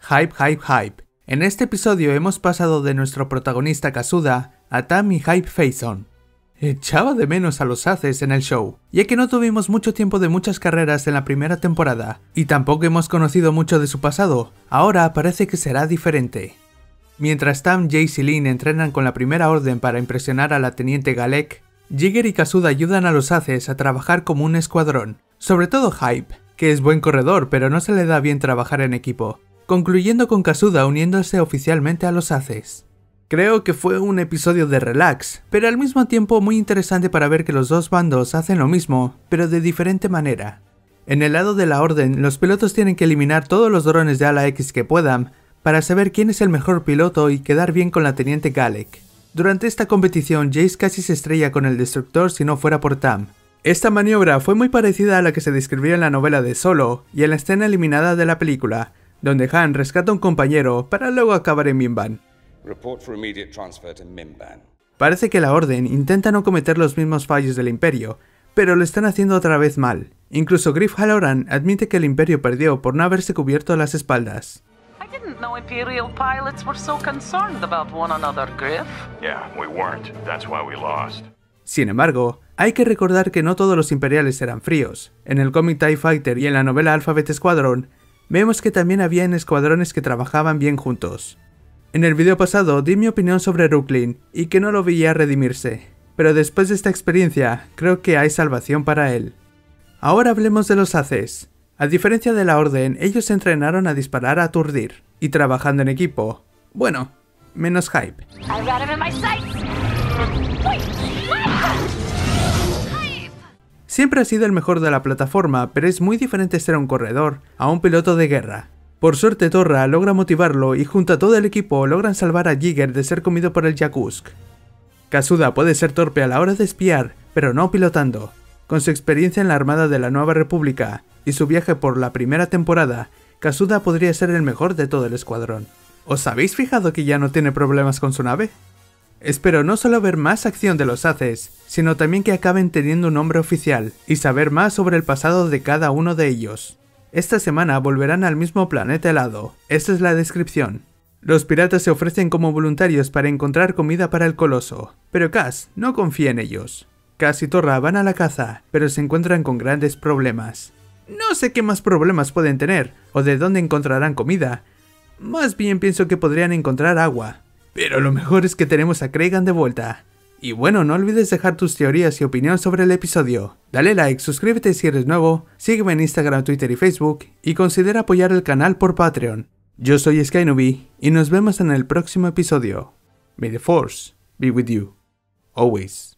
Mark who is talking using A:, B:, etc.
A: Hype, hype, hype. En este episodio hemos pasado de nuestro protagonista Kazuda a Tam y Hype Faison. Echaba de menos a los haces en el show, ya que no tuvimos mucho tiempo de muchas carreras en la primera temporada, y tampoco hemos conocido mucho de su pasado. Ahora parece que será diferente. Mientras Tam, Jace y Lin entrenan con la Primera Orden para impresionar a la Teniente Galek, Jigger y Kazuda ayudan a los haces a trabajar como un escuadrón, sobre todo Hype, que es buen corredor pero no se le da bien trabajar en equipo, concluyendo con Kazuda uniéndose oficialmente a los haces. Creo que fue un episodio de relax, pero al mismo tiempo muy interesante para ver que los dos bandos hacen lo mismo, pero de diferente manera. En el lado de la Orden, los pilotos tienen que eliminar todos los drones de ala X que puedan, para saber quién es el mejor piloto y quedar bien con la Teniente Galek. Durante esta competición, Jace casi se estrella con el destructor si no fuera por Tam. Esta maniobra fue muy parecida a la que se describió en la novela de Solo y en la escena eliminada de la película, donde Han rescata a un compañero para luego acabar en Mimban. Parece que la Orden intenta no cometer los mismos fallos del Imperio, pero lo están haciendo otra vez mal. Incluso Griff Halloran admite que el Imperio perdió por no haberse cubierto las espaldas. Sin embargo, hay que recordar que no todos los imperiales eran fríos. En el cómic TIE Fighter y en la novela Alphabet Squadron, vemos que también habían escuadrones que trabajaban bien juntos. En el video pasado di mi opinión sobre Rukhlin y que no lo veía redimirse, pero después de esta experiencia creo que hay salvación para él. Ahora hablemos de los haces. A diferencia de la Orden, ellos se entrenaron a disparar a aturdir y trabajando en equipo. Bueno, menos Hype. Siempre ha sido el mejor de la plataforma, pero es muy diferente ser un corredor a un piloto de guerra. Por suerte Torra logra motivarlo y junto a todo el equipo logran salvar a Jigger de ser comido por el Yakusk. Kazuda puede ser torpe a la hora de espiar, pero no pilotando. Con su experiencia en la Armada de la Nueva República y su viaje por la primera temporada, Kazuda podría ser el mejor de todo el escuadrón. ¿Os habéis fijado que ya no tiene problemas con su nave? Espero no solo ver más acción de los haces, sino también que acaben teniendo un nombre oficial y saber más sobre el pasado de cada uno de ellos. Esta semana volverán al mismo planeta helado. Esta es la descripción. Los piratas se ofrecen como voluntarios para encontrar comida para el coloso, pero Kaz no confía en ellos. Kaz y Torra van a la caza, pero se encuentran con grandes problemas. No sé qué más problemas pueden tener, o de dónde encontrarán comida. Más bien pienso que podrían encontrar agua. Pero lo mejor es que tenemos a Kragan de vuelta. Y bueno, no olvides dejar tus teorías y opinión sobre el episodio. Dale like, suscríbete si eres nuevo, sígueme en Instagram, Twitter y Facebook, y considera apoyar el canal por Patreon. Yo soy SkyNubi, y nos vemos en el próximo episodio. May the Force be with you. Always.